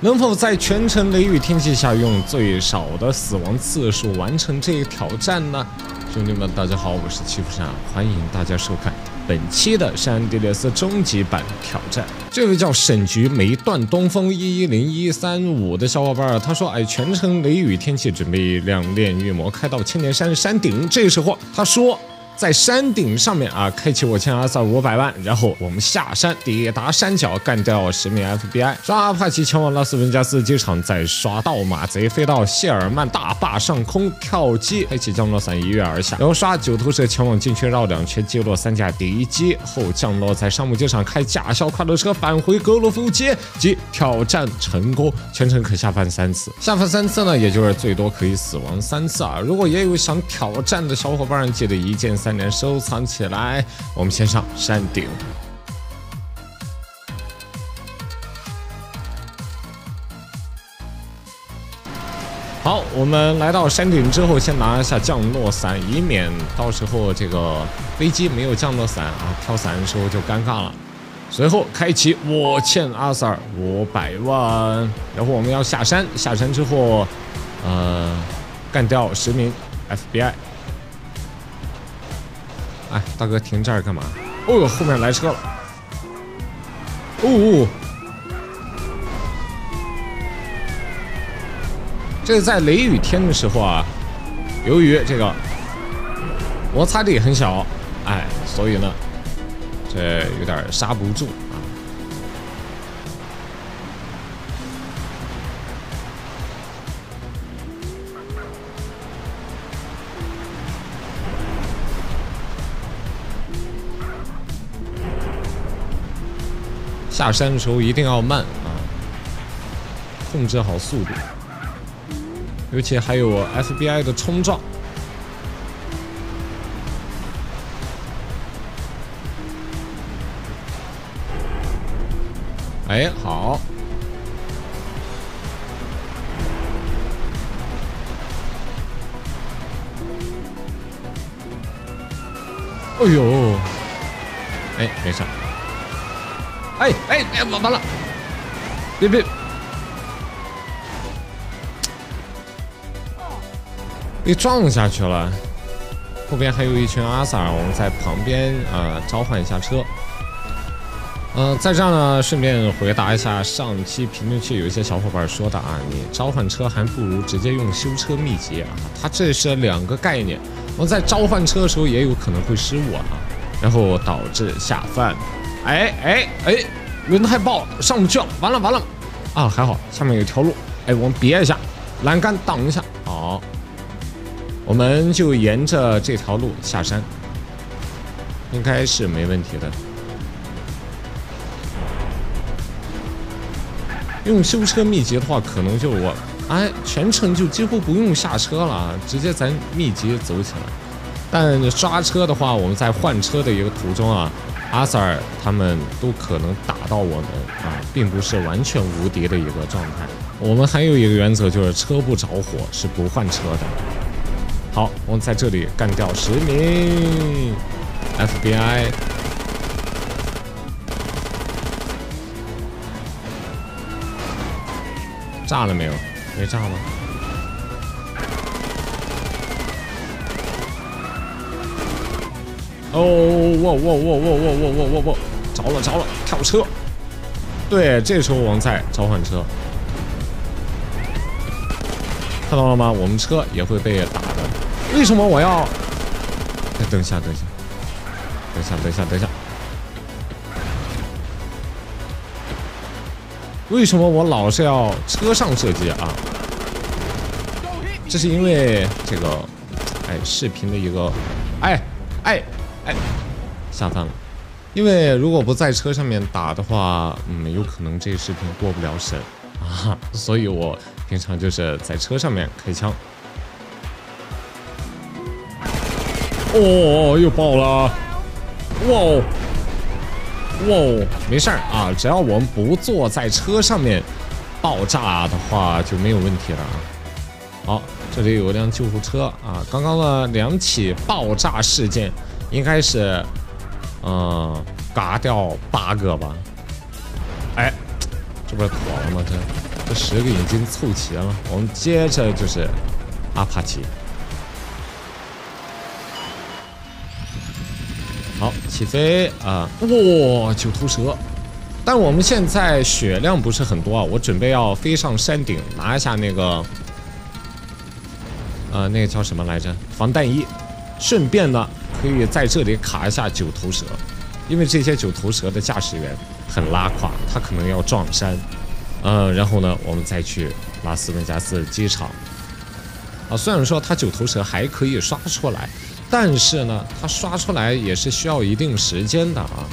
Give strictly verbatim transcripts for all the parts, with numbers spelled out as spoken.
能否在全程雷雨天气下用最少的死亡次数完成这个挑战呢？兄弟们，大家好，我是七福山，欢迎大家收看本期的山地列斯终极版挑战。这位叫沈局梅断东风一一零一三五的小伙伴，他说：“哎，全程雷雨天气，准备亮炼御魔，开到千年山山顶。这时候，他说。”在山顶上面啊，开启我欠阿 Sir 五百万，然后我们下山抵达山脚，干掉十名 F B I， 刷阿帕奇前往拉斯维加斯机场，再刷盗马贼飞到谢尔曼大坝上空跳机，开启降落伞一跃而下，然后刷九头蛇前往禁区绕两圈，击落三架敌机后降落在沙漠机场，开驾校快乐车返回格罗夫街及挑战成功，全程可下翻三次，下翻三次呢，也就是最多可以死亡三次啊。如果也有想挑战的小伙伴，记得一键三连收藏起来。我们先上山顶。好，我们来到山顶之后，先拿一下降落伞，以免到时候这个飞机没有降落伞啊，跳伞的时候就尴尬了。随后开启我欠阿 Sir 五百万，然后我们要下山，下山之后，呃，干掉十名 F B I。哎，大哥，停这儿干嘛？哦呦，后面来车了！哦，这个在雷雨天的时候啊，由于这个摩擦力很小，哎，所以呢，这有点刹不住啊。下山的时候一定要慢啊，控制好速度，尤其还有 F B I 的冲撞。哎，好，哎呦，哎，没事。哎哎哎，完了！别别，被撞下去了。后边还有一群阿 Sir， 我们在旁边啊、呃、召唤一下车。嗯、呃，在这儿呢，顺便回答一下上期评论区有一些小伙伴说的啊，你召唤车还不如直接用修车秘籍啊，它这是两个概念。我在召唤车的时候也有可能会失误啊，然后导致下翻。哎哎哎，轮胎爆了，上不去了，完了完了！啊，还好下面有条路，哎，我们别一下，栏杆挡一下，好，我们就沿着这条路下山，应该是没问题的。用修车秘籍的话，可能就我哎，全程就几乎不用下车了，直接咱秘籍走起来。但刷车的话，我们在换车的一个途中啊。阿 Sir 他们都可能打到我们啊，并不是完全无敌的一个状态。我们还有一个原则，就是车不着火是不换车的。好，我们在这里干掉十名 F B I。炸了没有？没炸吗？哦，哇哇哇哇哇哇哇哇哇！着了着了，跳车！对，这时候我们在召唤车，看到了吗？我们车也会被打的。为什么我要？哎，等一下，等一下，等一下，等一下，等一下。为什么我老是要车上射击啊？这是因为这个，哎，视频的一个，哎哎。哎，下翻了，因为如果不在车上面打的话，嗯，有可能这个视频过不了审啊，所以我平常就是在车上面开枪。哦，又爆了！哇哦，哇哦，没事儿啊，只要我们不坐在车上面爆炸的话就没有问题了啊。好，这里有一辆救护车啊，刚刚的两起爆炸事件。应该是，嗯，嘎掉八个吧？哎，这不是妥了吗？这这十个已经凑齐了，我们接着就是阿帕奇。好，起飞啊！哇，九头蛇！但我们现在血量不是很多啊，我准备要飞上山顶拿一下那个，呃，那个叫什么来着？防弹衣，顺便呢可以在这里卡一下九头蛇，因为这些九头蛇的驾驶员很拉胯，他可能要撞山。呃，然后呢，我们再去拉斯维加斯机场。啊，虽然说它九头蛇还可以刷出来，但是呢，它刷出来也是需要一定时间的啊。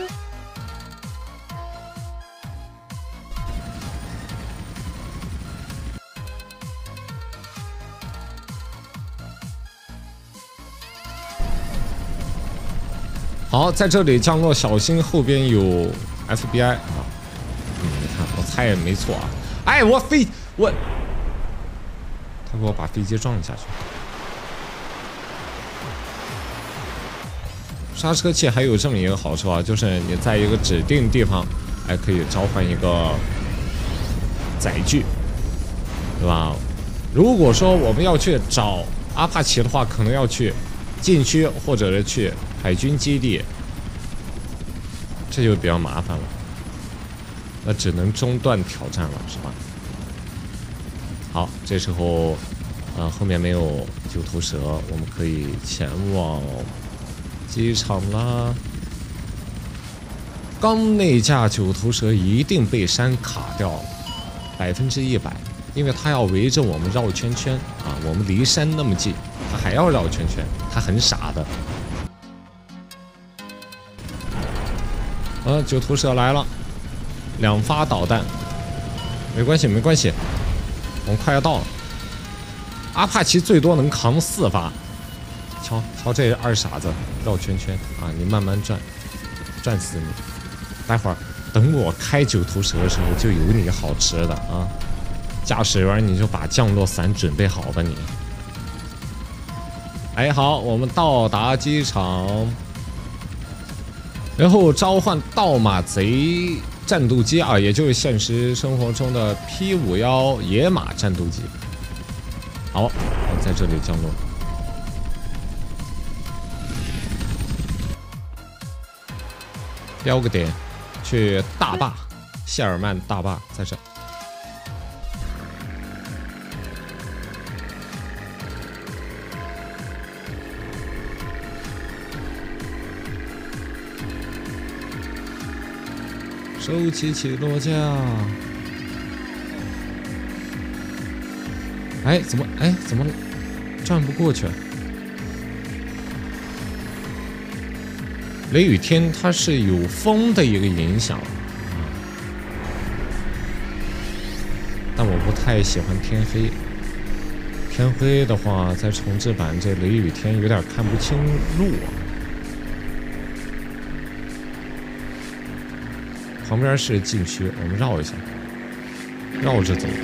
好，在这里降落，小心后边有 F B I 啊。嗯，你看，我猜也没错啊。哎，我飞我。他给我把飞机撞下去。刹车器还有这么一个好处啊，就是你在一个指定地方，还可以召唤一个载具，对吧？如果说我们要去找阿帕奇的话，可能要去禁区或者是去海军基地，这就比较麻烦了。那只能中断挑战了，是吧？好，这时候，呃，后面没有九头蛇，我们可以前往机场啦。刚那架九头蛇一定被山卡掉了，百分之一百，因为它要围着我们绕圈圈啊。我们离山那么近，它还要绕圈圈，它很傻的。呃，九头蛇来了，两发导弹，没关系，没关系。我们快要到了，阿帕奇最多能扛四发。瞧瞧这二傻子绕圈圈啊！你慢慢转，转死你！待会儿等我开九头蛇的时候，就有你好吃的啊！驾驶员你就把降落伞准备好吧你。哎，好，我们到达机场，然后召唤盗马贼战斗机啊，也就是现实生活中的 P 五十一野马战斗机。好，我在这里降落。标个点，去大坝，谢尔曼大坝在这。收起起落架。哎，怎么哎怎么转不过去？雷雨天它是有风的一个影响，但我不太喜欢天黑。天黑的话，在重置版这雷雨天有点看不清路啊。旁边是禁区，我们绕一下，绕着走，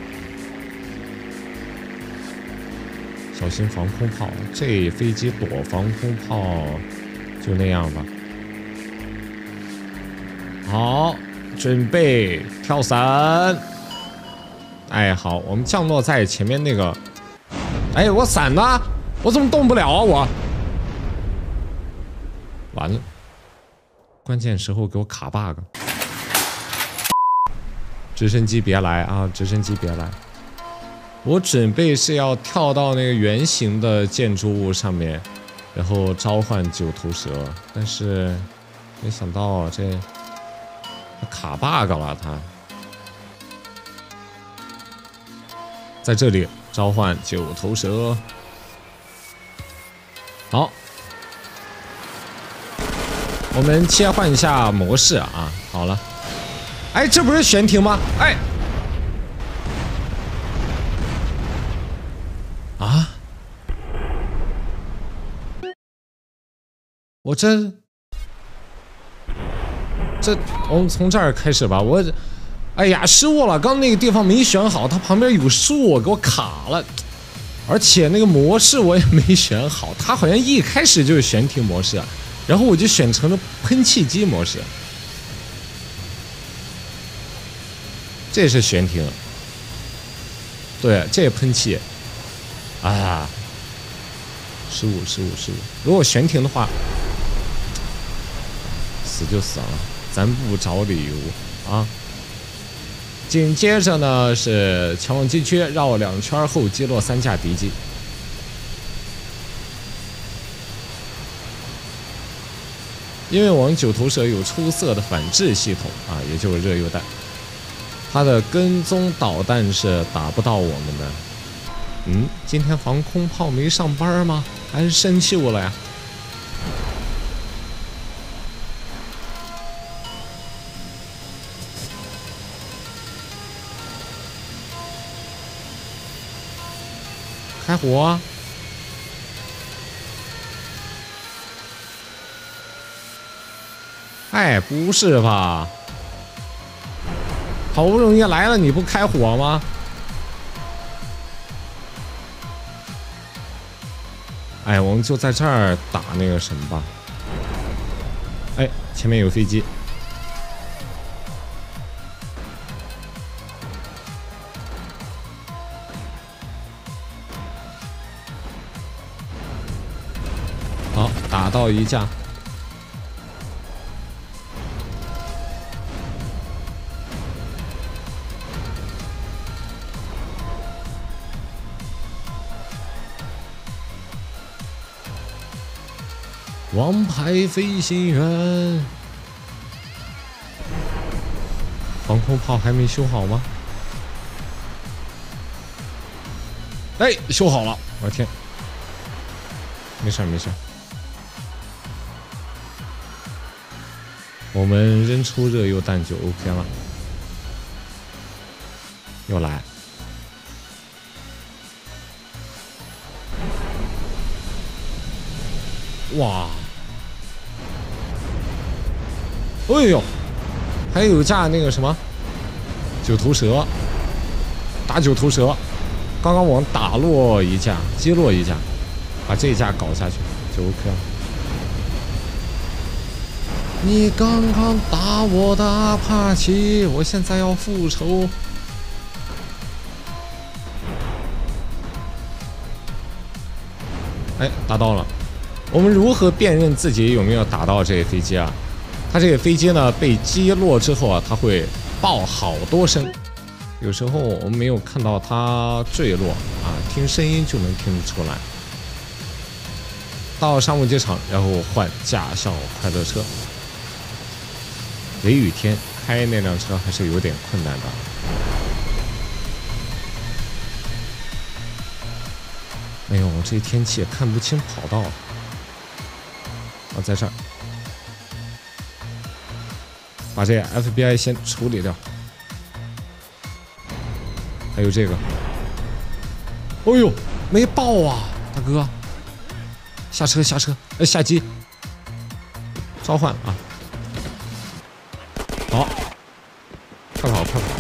小心防空炮。这飞机躲防空炮就那样吧。好，准备跳伞。哎，好，我们降落在前面那个。哎，我伞呢？我怎么动不了啊？我完了，关键时候给我卡 bug。直升机别来啊！直升机别来！我准备是要跳到那个圆形的建筑物上面，然后召唤九头蛇，但是没想到这卡 bug 了，它在这里召唤九头蛇。好，我们切换一下模式啊！好了。哎，这不是悬停吗？哎，啊，我这这，我们从这儿开始吧。我，哎呀，失误了，刚那个地方没选好，它旁边有树，给我卡了，而且那个模式我也没选好，它好像一开始就是悬停模式，然后我就选成了喷气机模式。这是悬停， 对，这喷气，啊，失误失误失误！如果悬停的话，死就死了，咱不找理由啊。紧接着呢是前往禁区，绕两圈后击落三架敌机。因为我们九头蛇有出色的反制系统啊，也就是热油弹，它的跟踪导弹是打不到我们的。嗯，今天防空炮没上班吗？还是生锈了呀？开火啊！哎，不是吧？好不容易来了，你不开火吗？哎，我们就在这儿打那个什么吧。哎，前面有飞机。好，打到一架。王牌飞行员，防空炮还没修好吗？哎，修好了！我的天，没事没事。我们扔出热油弹就 OK 了。又来。哇！哎呦，还有架那个什么九头蛇，打九头蛇。刚刚我们打落一架，击落一架，把这一架搞下去就 OK 了。你刚刚打我的阿帕奇，我现在要复仇。哎，打到了。我们如何辨认自己有没有打到这个飞机啊？它这个飞机呢被击落之后啊，它会爆好多声。有时候我们没有看到它坠落啊，听声音就能听得出来。到商务机场，然后换驾校快乐车。雷雨天开那辆车还是有点困难的。哎呦，这天气也看不清跑道。啊，在这儿，把这 F B I 先处理掉。还有这个，哦呦，没爆啊，大哥！下车，下车，呃，下机，召唤啊！好，快跑，快跑！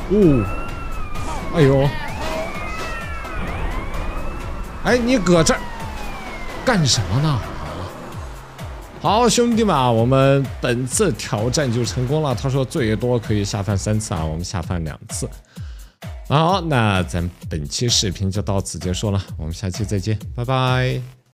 哦，哎呦，哎，你搁这儿干什么呢？好，兄弟们，我们本次挑战就成功了。他说最多可以下饭三次啊，我们下饭两次。好，那咱本期视频就到此结束了，我们下期再见，拜拜。